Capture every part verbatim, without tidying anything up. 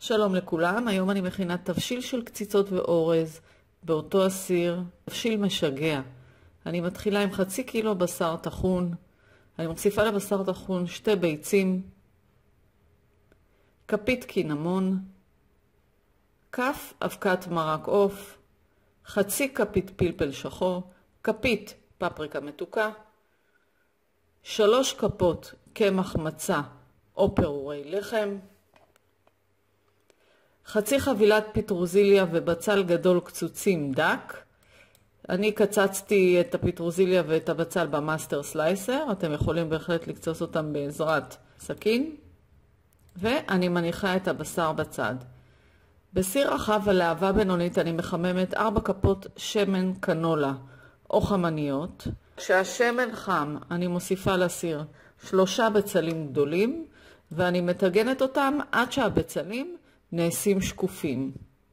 שלום לכולם, היום אני מכינה תבשיל של קציצות ואורז באותו הסיר, תבשיל משגע. אני מתחילה עם חצי קילו בשר טחון, אני מוסיפה לבשר טחון שתי ביצים, כפית קינמון, כף אבקת מרק עוף, חצי כפית פלפל שחור, כפית פפריקה מתוקה, שלוש כפות קמח מצה או פירורי לחם, חצי חבילת פטרוזיליה ובצל גדול קצוצים דק. אני קצצתי את הפטרוזיליה ואת הבצל במאסטר סלייסר, אתם יכולים בהחלט לקצוץ אותם בעזרת סכין. ואני מניחה את הבשר בצד. בסיר רחב ולהבה בינונית אני מחממת ארבע כפות שמן קנולה או חמניות. כשהשמן חם אני מוסיפה לסיר שלושה בצלים גדולים ואני מטגנת אותם עד שהבצלים נעשים שקופים.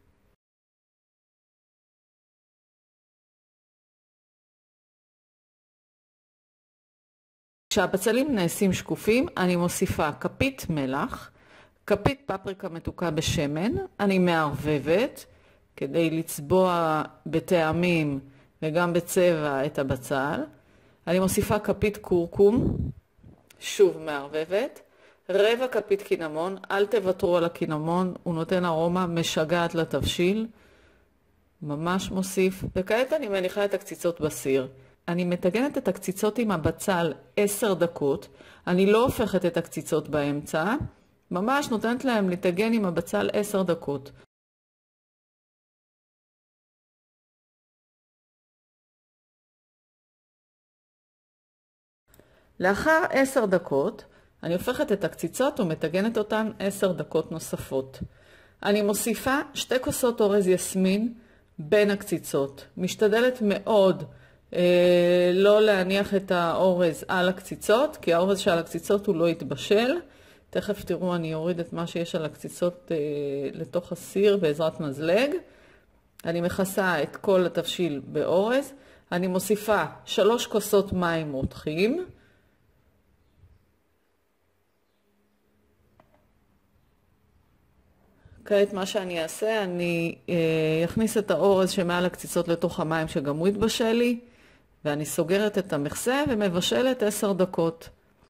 כשהבצלים נעשים שקופים אני מוסיפה כפית מלח, כפית פפריקה מתוקה בשמן, אני מערבבת כדי לצבוע בטעמים וגם בצבע את הבצל. אני מוסיפה כפית קורקום, שוב מערבבת, רבע כפית קינמון, אל תוותרו על הקינמון, הוא נותן ארומה משגעת לתבשיל, ממש מוסיף. וכעת אני מניחה את הקציצות בסיר. אני מטגנת את הקציצות עם הבצל עשר דקות, אני לא הופכת את הקציצות באמצע, ממש נותנת להם לטגן עם הבצל עשר דקות. לאחר עשר דקות, אני הופכת את הקציצות ומטגנת אותן עשר דקות נוספות. אני מוסיפה שתי כוסות אורז יסמין בין הקציצות. משתדלת מאוד אה, לא להניח את האורז על הקציצות, כי האורז שעל הקציצות הוא לא יתבשל. תכף תראו, אני אוריד את מה שיש על הקציצות אה, לתוך הסיר בעזרת מזלג. אני מכסה את כל התבשיל באורז. אני מוסיפה שלוש כוסות מים רותחים. כעת מה שאני אעשה, אני אכניס את האורז שמעל הקציצות לתוך המים שגם הוא יתבשל לי, ואני סוגרת את המכסה ומבשלת עשר דקות.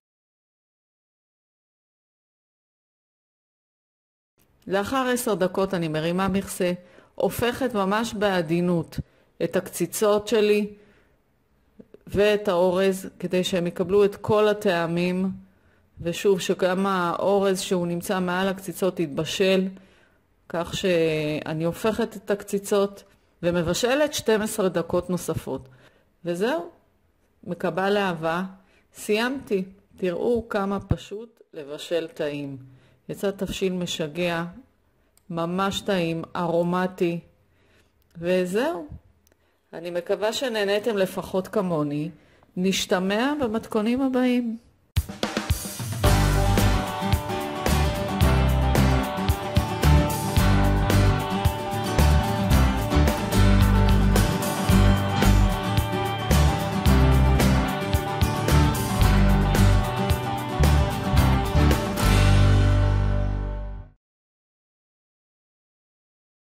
לאחר עשר דקות אני מרימה מכסה, הופכת ממש בעדינות את הקציצות שלי ואת האורז כדי שהם יקבלו את כל הטעמים, ושוב שגם האורז שהוא נמצא מעל הקציצות יתבשל, כך שאני הופכת את הקציצות ומבשלת שתים עשרה דקות נוספות. וזהו, מקבה להבה, סיימתי. תראו כמה פשוט לבשל טעים. יצא תבשיל משגע, ממש טעים, ארומטי. וזהו. אני מקווה שנהניתם לפחות כמוני. נשתמע במתכונים הבאים.